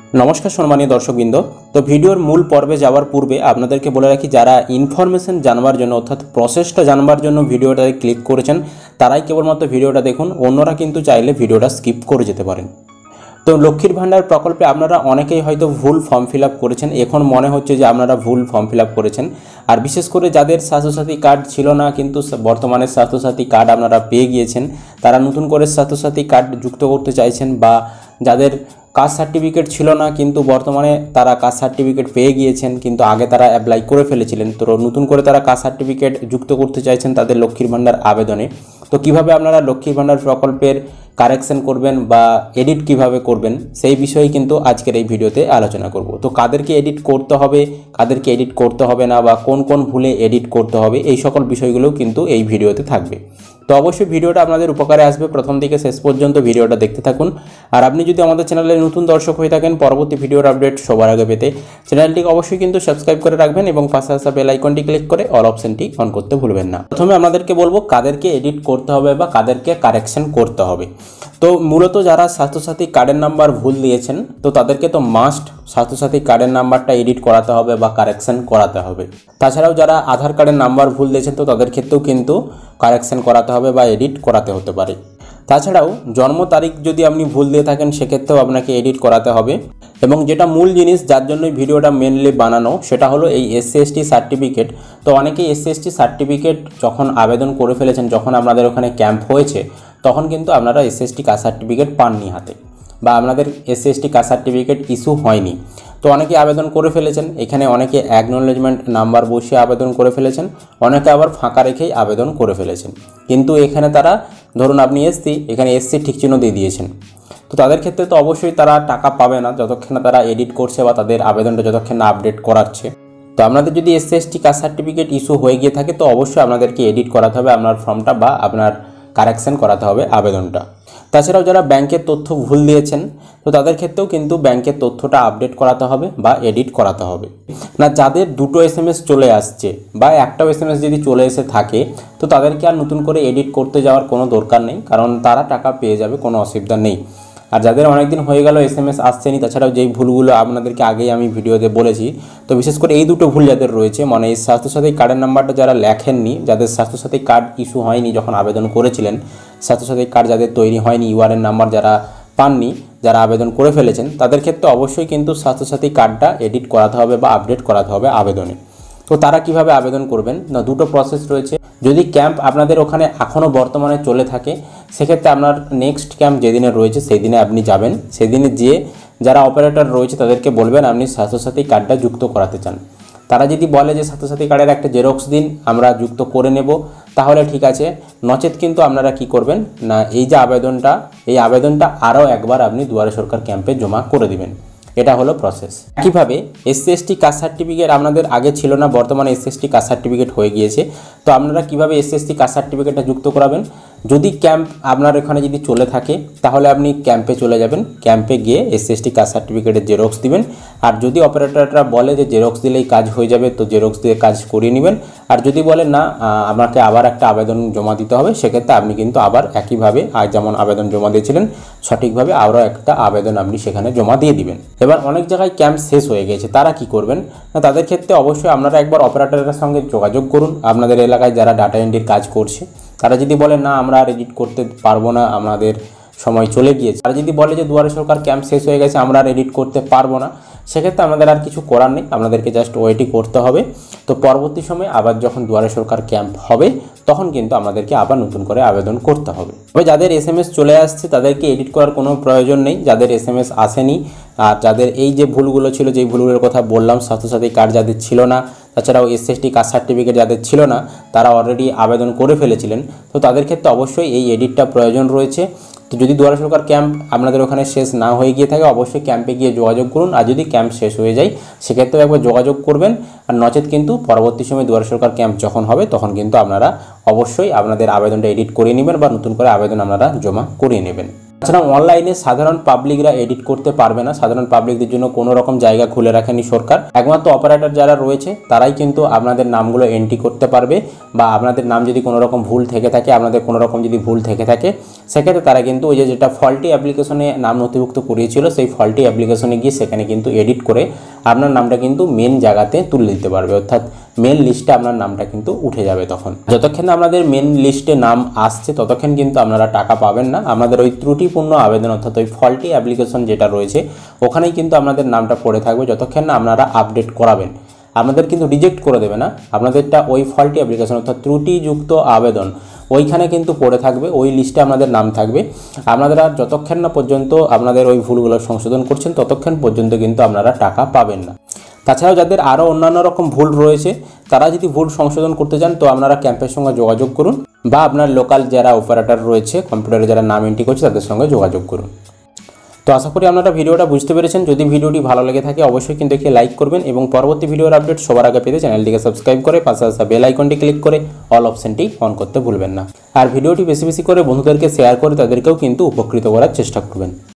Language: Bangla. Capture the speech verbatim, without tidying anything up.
नमस्कार सम्मानीय दर्शकबृंद। तो भिडियोर मूल पर्वे जावार पूर्वे आपनादेरके बोले राखी जारा इनफरमेशन जानबार जोन्नो अर्थात प्रसेसटा जानबार जोन्नो भिडियोटा क्लिक करेछेन ताराई केवलमात्र भिडियोटा देखुन, अन्यरा किन्तु चाइले भिडियोटा स्किप करे जेते पारेन। तो लक्ष्मीर भाण्डार प्रकल्पे आपनारा अनेकेई हयतो भूल फर्म फिल आप करेछेन, एखन मने हच्छे जे आपनारा भूल फर्म फिल आप करेछेन। और विशेष करे जादेर स्वास्थ्यसाथी कार्ड छिलो ना किन्तु बर्तमाने स्वास्थ्यसाथी कार्ड आपनारा पेये गियेछेन, तारा नतून करे स्वास्थ्यसाथी कार्ड जुक्त करते चाइछेन बा जादेर कास्ट सार्टिफिकेट छिलो ना किन्तु बर्तमाने तारा कास्ट सार्टिफिकेट पेये गियेछेन किन्तु आगे तारा अ্যাপ্লাই करे फेलेछिलेन, तो नतून करे तारा कास्ट सार्टिफिकेट जुक्त करते चाइछेन तादेर लक्ष्मीर भाण्डार आवेदने। तो किभाबे आपनारा लक्ष्मीर भाण्डार प्रकल्पेर कारेक्शन करबेन बा एडिट किभाबे करबेन सेई विषये किन्तु आजकेर एई भिडियोते आलोचना करब। तो कादेरके एडिट करते होबे, कादेरके एडिट करते होबे ना बा कोन कोन भूले एडिट करते होबे एई सकल विषयगुलो किन्तु एई भिडियोते थाकबे। तो अवश्य भिडियोटा आपनादेर उपकारे आसबे, प्रथम थेके शेष पर्यन्त भिडियोटा देखते थाकुन। और आपनि जोदि आमादेर चैनेले नतून दर्शक हये थाकेन परबर्ती भिडियोर अपडेट सबार आगे पेते चैनेलटिके अवश्यई किन्तु सबस्क्राइब करे राखबेन एबं पाशे आसा बेल आइकनटी क्लिक करे अल अपशनटी अन करते भुलबेन ना। प्रथमे आपनादेरके बोलबो कादेरके एडिट करते होबे बा कादेरके कारेक्शन करते होबे। तो मूলত যারা স্বাস্থ্যসাথী কার্ডের নাম্বার ভুল দিয়েছেন তো তাদেরকে তো মাস্ট স্বাস্থ্যসাথী কার্ডের নাম্বারটা এডিট করাতে হবে বা কারেকশন করাতে হবে। তাছাড়াও যারা আধার কার্ডের নাম্বার ভুল দিয়েছেন তো তাদের ক্ষেত্রেও কিন্তু কারেকশন করাতে হবে বা এডিট করাতে হতে পারে। তাছাড়াও জন্ম তারিখ যদি আপনি ভুল দিয়ে থাকেন সেক্ষেত্রেও আপনাকে এডিট করাতে হবে। এবং যেটা মূল জিনিস যার জন্য ভিডিওটা মেনলি বানানো সেটা হলো এই এসসি এসটি সার্টিফিকেট। তো অনেকেই এসসি এসটি সার্টিফিকেট যখন আবেদন করে ফেলেছেন, যখন আপনাদের ওখানে ক্যাম্প হয়েছে তখন কিন্তু আপনারা এসসি এসটি কাস্ট সার্টিফিকেট পাননি হাতে বা আপনাদের SC ST caste certificate issue হয়নি। তো অনেকে আবেদন করে ফেলেছেন, এখানে অনেকে অ্যাকনোলেজমেন্ট নাম্বার বসিয়ে আবেদন করে ফেলেছেন, অনেকে আবার ফাঁকা রেখেই আবেদন করে ফেলেছেন। কিন্তু এখানে তারা ধরুন আপনি এসসি, এখানে এসসি ঠিক চিহ্ন দিয়ে দিয়েছেন, তো তাদের ক্ষেত্রে তো অবশ্যই তারা টাকা পাবে না যতক্ষণ না তারা এডিট করছে বা তাদের আবেদনটা যতক্ষণ না আপডেট করাচ্ছে। তো আপনাদের যদি SC ST caste certificate issue হয়ে গিয়ে থাকে তো অবশ্যই আপনাদেরকে এডিট করাতে হবে আপনার ফর্মটা বা আপনার কারেকশন করাতে হবে আবেদনটা। তাছাড়াও যারা ব্যাংকের তথ্য ভুল দিয়েছেন তো তাদের ক্ষেত্রেও কিন্তু ব্যাংকের তথ্যটা আপডেট করাতে হবে বা এডিট করাতে হবে না। যাদের দুটো এসএমএস চলে আসছে বা একটাও এসএমএস যদি চলে এসে থাকে তো তাদেরকে আর নতুন করে এডিট করতে যাওয়ার কোনো দরকার নেই, কারণ তারা টাকা পেয়ে যাবে, কোনো অসুবিধা নেই। আর যাদের অনেক দিন হয়ে গেল এসএমএস আসছেনি, তাছাড়াও যেই ভুলগুলো আপনাদেরকে আগেই আমি ভিডিওতে বলেছি, তো বিশেষ করে এই দুটো ভুল যাদের রয়েছে মানে এই স্বাস্থ্যসাথী কার্ডের নাম্বারটা যারা লেখেননি, যাদের স্বাস্থ্যসাথী কার্ড ইস্যু হয়নি যখন আবেদন করেছিলেন, স্বাস্থ্যসাথী কার্ড যাদের তৈরি হয়নি, ইউআরএন নাম্বার যারা পাননি, যারা আবেদন করে ফেলেছেন তাদের ক্ষেত্রে অবশ্যই কিন্তু স্বাস্থ্যসাথী কার্ডটা এডিট করাতে হবে বা আপডেট করাতে হবে আবেদনে। তো তারা কিভাবে আবেদন করবেন না, দুটো প্রসেস রয়েছে। যদি ক্যাম্প আপনাদের ওখানে এখনও বর্তমানে চলে থাকে সেক্ষেত্রে আপনার নেক্সট ক্যাম্প যেদিনে রয়েছে সেই দিনে আপনি যাবেন, সেদিনে যেয়ে যারা অপারেটর রয়েছে তাদেরকে বলবেন আপনি স্বাস্থ্যসাথী কার্ডটা যুক্ত করাতে চান। তারা যদি বলে যে স্বাস্থ্যসাথী কার্ডের একটা জেরক্স দিন আমরা যুক্ত করে নেব তাহলে ঠিক আছে, নচেত কিন্তু আপনারা কি করবেন না এই যে আবেদনটা এই আবেদনটা আরও একবার আপনি দুয়ারে সরকার ক্যাম্পে জমা করে দিবেন। এটা হলো প্রসেস। একইভাবে এসসি এসটি কাস্ট সার্টিফিকেট আপনাদের আগে ছিল না, বর্তমানে এসসি এসটি কাস্ট সার্টিফিকেট হয়ে গিয়েছে। তো আপনারা কীভাবে এসসি এসটি কাস্ট সার্টিফিকেটটা যুক্ত করাবেন, যদি ক্যাম্প আপনার এখানে যদি চলে থাকে তাহলে আপনি ক্যাম্পে চলে যাবেন, ক্যাম্পে গিয়ে এসসি এসটি কাস্ট সার্টিফিকেটের জেরক্স দিবেন। আর যদি অপারেটররা বলে যে জেরক্স দিলেই কাজ হয়ে যাবে তো জেরক্স দিয়ে কাজ করিয়ে নেবেন। আর যদি বলে না আপনাকে আবার একটা আবেদন জমা দিতে হবে সেক্ষেত্রে আপনি কিন্তু আবার একইভাবে আজ যেমন আবেদন জমা দিয়েছিলেন সঠিকভাবে আরও একটা আবেদন আপনি সেখানে জমা দিয়ে দিবেন। এবার অনেক জায়গায় ক্যাম্প শেষ হয়ে গেছে, তারা কি করবেন না তাদের ক্ষেত্রে অবশ্যই আপনারা একবার অপারেটরের সঙ্গে যোগাযোগ করুন। আপনাদের এলাকায় যারা ডাটা এন্ট্রির কাজ করছে তারা যদি বলে না আমরা আর এডিট করতে পারবো না, আমাদের সময় চলে গিয়েছে, আর যদি বলে যে দুয়ারে সরকার ক্যাম্প শেষ হয়ে গেছে আমরা আর এডিট করতে পারবো না, সেক্ষেত্রে আমাদের আর কিছু করার নেই, আপনাদেরকে জাস্ট ওয়েটই করতে হবে। তো পরবর্তী সময়ে আবার যখন দুয়ারে সরকার ক্যাম্প হবে তখন কিন্তু আমাদেরকে আবার নতুন করে আবেদন করতে হবে। তবে যাদের এসএমএস চলে আসছে তাদেরকে এডিট করার কোনো প্রয়োজন নেই, যাদের এসএমএস আসেনি আর যাদের এই যে ভুলগুলো ছিল যেই ভুলগুলোর কথা বললাম, স্বাস্থ্যসাথী কার্ড যাদের ছিল না, তাছাড়াও এসসি এসটি কাস্ট সার্টিফিকেট যাদের ছিল না তারা অলরেডি আবেদন করে ফেলেছিলেন, তো তাদের ক্ষেত্রে অবশ্যই এই এডিটটা প্রয়োজন রয়েছে। তো যদি দুয়ারে সরকার ক্যাম্প আপনাদের ওখানে শেষ না হয়ে গিয়ে থাকে অবশ্যই ক্যাম্পে গিয়ে যোগাযোগ করুন। আর যদি ক্যাম্প শেষ হয়ে যায় সেক্ষেত্রেও একবার যোগাযোগ করবেন। আর নচেত কিন্তু পরবর্তী সময় দুয়ারে সরকার ক্যাম্প যখন হবে তখন কিন্তু আপনারা অবশ্যই আপনাদের আবেদনটা এডিট করিয়ে নেবেন বা নতুন করে আবেদন আপনারা জমা করিয়ে নেবেন। তাছাড়া অনলাইনে সাধারণ পাবলিকরা এডিট করতে পারবে না, সাধারণ পাবলিকদের জন্য কোনো রকম জায়গা খুলে রাখেনি সরকার। একমাত্র অপারেটর যারা রয়েছে তারাই কিন্তু আপনাদের নামগুলো এন্ট্রি করতে পারবে, বা আপনাদের নাম যদি কোনো রকম ভুল থেকে থাকে, আপনাদের কোনো রকম যদি ভুল থেকে থাকে, সেক্ষেত্রে তারা কিন্তু ওই যে যেটা ফল্টি অ্যাপ্লিকেশনে নাম নথিভুক্ত করিয়েছিল সেই ফল্টি অ্যাপ্লিকেশনে গিয়ে সেখানে কিন্তু এডিট করে আপনার নামটা কিন্তু মেন জায়গাতে তুলে দিতে পারবে, অর্থাৎ মেন লিস্টে আপনার নামটা কিন্তু উঠে যাবে। তখন যতক্ষণ আপনাদের মেন লিস্টে নাম আসছে ততক্ষণ কিন্তু আপনারা টাকা পাবেন না। আমাদের ওই ত্রুটিপূর্ণ আবেদন অর্থাৎ ওই ফল্টি অ্যাপ্লিকেশন যেটা রয়েছে ওখানেই কিন্তু আপনাদের নামটা পড়ে থাকবে যতক্ষণ না আপনারা আপডেট করাবেন। আপনাদের কিন্তু রিজেক্ট করে দেবে না, আপনাদেরটা ওই ফল্টি অ্যাপ্লিকেশন অর্থাৎ ত্রুটিযুক্ত আবেদন ওইখানে কিন্তু পড়ে থাকবে, ওই লিস্টে আপনাদের নাম থাকবে। আপনারা যতক্ষণ না পর্যন্ত আপনাদের ওই ভুলগুলো সংশোধন করছেন ততক্ষণ পর্যন্ত কিন্তু আপনারা টাকা পাবেন না। তাছাড়াও যাদের আরও অন্যান্য রকম ভুল রয়েছে তারা যদি ভুল সংশোধন করতে চান তো আপনারা ক্যাম্পের সঙ্গে যোগাযোগ করুন, বা আপনার লোকাল যারা অপারেটর রয়েছে কম্পিউটারে যারা নাম এন্ট্রি করছে তাদের সঙ্গে যোগাযোগ করুন। তো আশা করি আপনারা ভিডিওটা বুঝতে পেরেছেন। যদি ভিডিওটি ভালো লেগে থাকে অবশ্যই কিন্তু একটি লাইক করবেন, এবং পরবর্তী ভিডিওর আপডেট সবার আগে পেতে চ্যানেলটিকে সাবস্ক্রাইব করে পাশে আসা বেল আইকনটি ক্লিক করে অল অপশনটি অন করতে ভুলবেন না। আর ভিডিওটি বেশি বেশি করে বন্ধুদেরকে শেয়ার করে তাদেরকেও কিন্তু উপকৃত করার চেষ্টা করবেন।